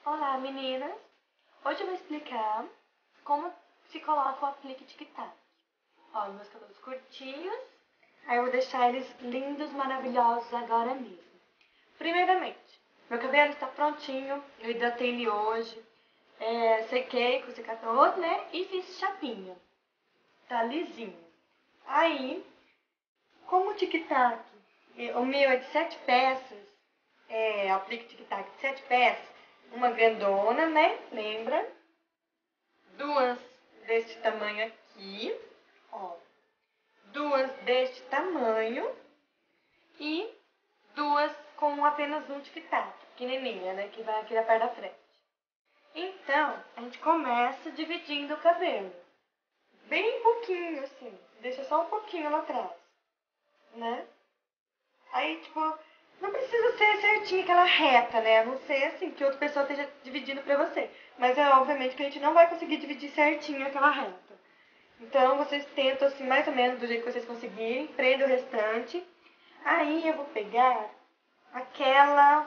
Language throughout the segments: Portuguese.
Olá, meninas! Hoje eu vou explicar como se coloca o aplique tic-tac. Olha, meus cabelos curtinhos, aí eu vou deixar eles lindos, maravilhosos agora mesmo. Primeiramente, meu cabelo está prontinho, eu hidratei ele hoje, sequei com o secador, né, e fiz chapinha. Tá lisinho. Aí, como o tic-tac, o meu é de 7 peças, aplique tic-tac de 7 peças, uma grandona, né? Lembra? Duas deste tamanho aqui, ó. Duas deste tamanho e duas com apenas um tic-tac, pequenininha, né? Que vai aqui na parte da frente. Então, a gente começa dividindo o cabelo. Bem pouquinho, assim. Deixa só um pouquinho lá atrás, né? Aí, tipo, não precisa ser certinho aquela reta, né? A não ser assim, que outra pessoa esteja dividindo pra você. Mas é obviamente que a gente não vai conseguir dividir certinho aquela reta. Então, vocês tentam assim, mais ou menos do jeito que vocês conseguirem, prendam o restante. Aí eu vou pegar aquela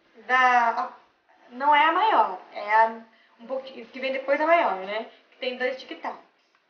não é a maior, um pouquinho, que vem depois da maior, né? Que tem 2 tic-tacs.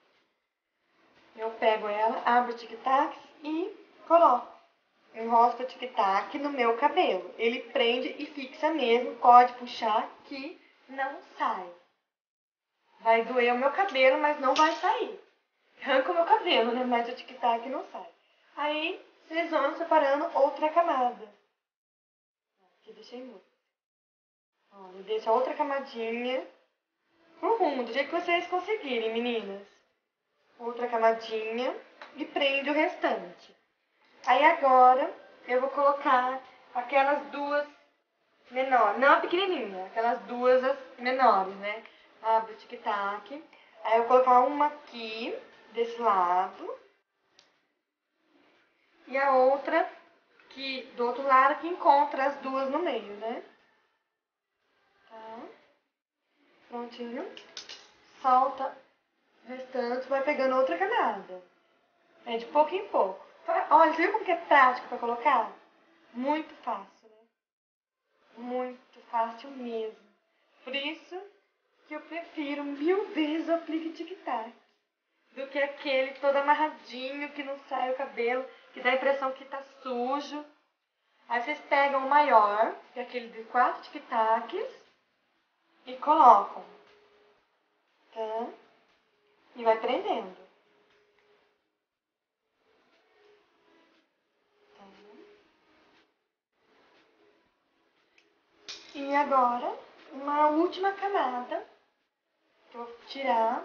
Eu pego ela, abro o tic-tac e coloco. Enrosco o tic-tac no meu cabelo. Ele prende e fixa mesmo, pode puxar que não sai. Vai doer o meu cabelo, mas não vai sair. Arranca o meu cabelo, né? Mas o tic-tac não sai. Aí, vocês vão separando outra camada. Aqui, deixei muito. Olha, deixa outra camadinha pro rumo, do jeito que vocês conseguirem, meninas. Outra camadinha e prende o restante. Aí agora eu vou colocar aquelas duas menores, não a pequenininha, aquelas duas as menores, né? Abro o tic-tac. Aí eu vou colocar uma aqui, desse lado. E a outra que do outro lado que encontra as duas no meio, né? Tá? Prontinho. Solta o restante, vai pegando outra camada. É de pouco em pouco. Olha, você viu como que é prático pra colocar? Muito fácil, né? Muito fácil mesmo. Por isso que eu prefiro 1000 vezes o aplique tic-tac do que aquele todo amarradinho que não sai o cabelo, que dá a impressão que tá sujo. Aí vocês pegam o maior, que é aquele de 4 tic-tacs, e colocam, tá? E vai prendendo. Tá? E agora, uma última camada, que eu vou tirar.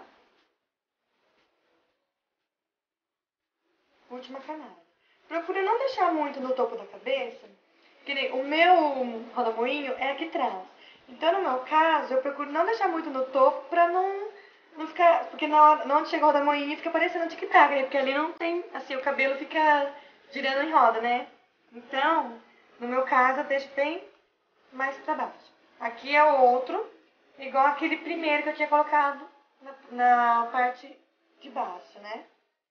Última camada. Procure não deixar muito no topo da cabeça, que nem o meu rodamuinho é aqui atrás. Então, no meu caso, eu procuro não deixar muito no topo pra não ficar... Porque na hora, onde chega o rodamuinho fica parecendo tic-tac, né? Porque ali não tem... Assim, o cabelo fica girando em roda, né? Então, no meu caso, eu deixo bem mais pra baixo. Aqui é o outro, igual aquele primeiro que eu tinha colocado na parte de baixo, né?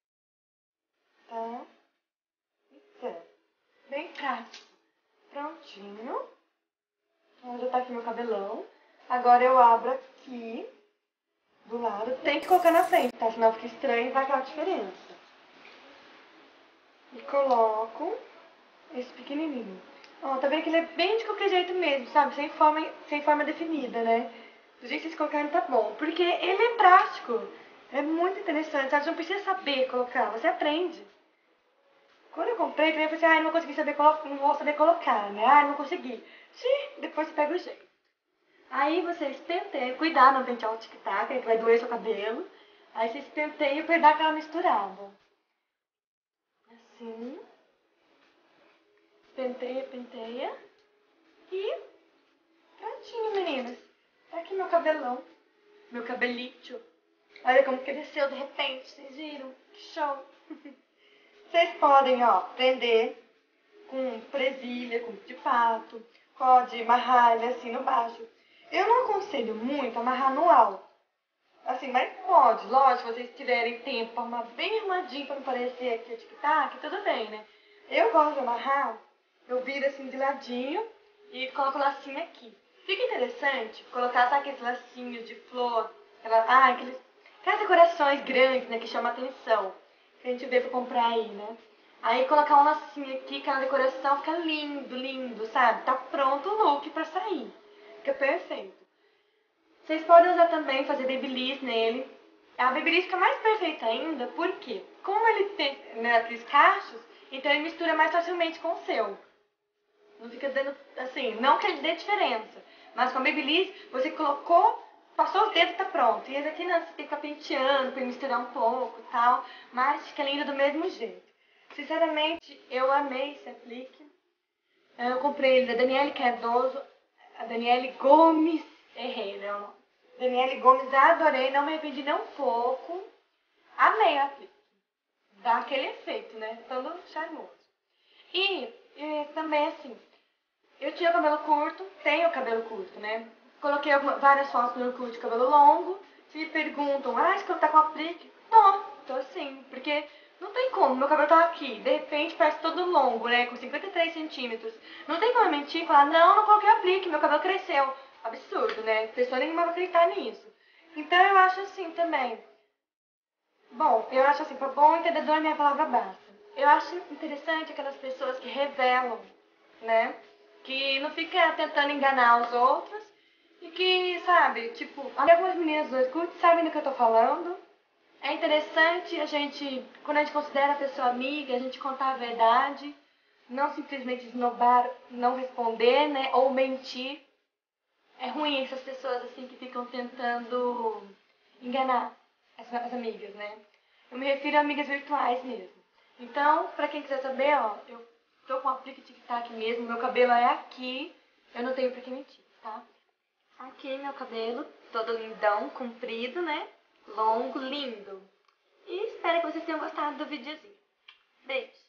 Tá? Então, bem prático. Prontinho. Então, já tá aqui meu cabelão. Agora eu abro aqui do lado. Tem que colocar na frente, tá? Senão fica estranho e vai aquela diferença. E coloco esse pequenininho. Ó, tá vendo que ele é bem de qualquer jeito mesmo, sabe? Sem forma definida, né? Do jeito que vocês colocarem tá bom. Porque ele é prático. É muito interessante, sabe? Você não precisa saber colocar, você aprende. Quando eu comprei, também eu pensei, não vou conseguir saber colocar, não vou saber colocar, né? Não consegui. Sim, depois você pega o jeito. Aí vocês penteiam, cuidado, não pentear o tic-tac, que vai doer seu cabelo. Aí vocês penteiam pra dar aquela misturada. Assim. Penteia, penteia. E prontinho, meninas. Tá aqui meu cabelão. Meu cabelito. Olha como cresceu de repente, vocês viram? Que show! Vocês podem, ó, prender com presilha, com de pato, pode amarrar ele assim no baixo. Eu não aconselho muito amarrar no alto. Assim, mas pode, lógico, se vocês tiverem tempo para arrumar bem arrumadinho para não parecer aqui o tic-tac, tudo bem, né? Eu gosto de amarrar, eu viro assim de ladinho e coloco o lacinho aqui. Fica interessante colocar, sabe, aqueles lacinhos de flor, aquelas decorações grandes, né, que chamam a atenção, que a gente vê pra comprar aí, né? Aí colocar um lacinho aqui, que a decoração fica lindo, lindo, sabe? Tá pronto o look pra sair. Fica perfeito. Vocês podem usar também, fazer babyliss nele. A babyliss fica mais perfeita ainda, porque como ele tem, né, aqueles cachos, então ele mistura mais facilmente com o seu. Não fica dando, assim, não que ele dê diferença, mas com a babyliss, você colocou, passou os dedos, tá pronto. E esse aqui não, você tem que ficar penteando pra misturar um pouco e tal, mas fica lindo do mesmo jeito. Sinceramente, eu amei esse aplique. Eu comprei ele da Daniele Cardoso, a Daniele Gomes, errei, né, o nome. Daniele Gomes, adorei, não me arrependi nem um pouco. Amei o aplique. Dá aquele efeito, né, todo charmoso. E também, assim, eu tinha cabelo curto, tenho cabelo curto, né? Coloquei várias fotos no curto de cabelo longo. Se me perguntam, você tá com aplique? Tô sim, porque não tem como, meu cabelo tá aqui, de repente parece todo longo, né? Com 53 centímetros. Não tem como eu mentir e falar, não coloquei aplique, meu cabelo cresceu. Absurdo, né? Pessoa nenhuma vai acreditar nisso. Então eu acho assim também. Bom, eu acho assim, para bom entendedor, minha palavra basta. Eu acho interessante aquelas pessoas que revelam, né? Que não fica tentando enganar os outros e que, sabe, tipo, algumas meninas do Orkut sabem do que eu tô falando. É interessante a gente, quando a gente considera a pessoa amiga, a gente contar a verdade, não simplesmente esnobar, não responder, né? Ou mentir. É ruim essas pessoas assim que ficam tentando enganar as amigas, né? Eu me refiro a amigas virtuais mesmo. Então, pra quem quiser saber, ó, eu tô com o aplique tic-tac mesmo, meu cabelo é aqui, eu não tenho pra que mentir, tá? Aqui meu cabelo, todo lindão, comprido, né? Longo, lindo. E espero que vocês tenham gostado do videozinho. Beijo!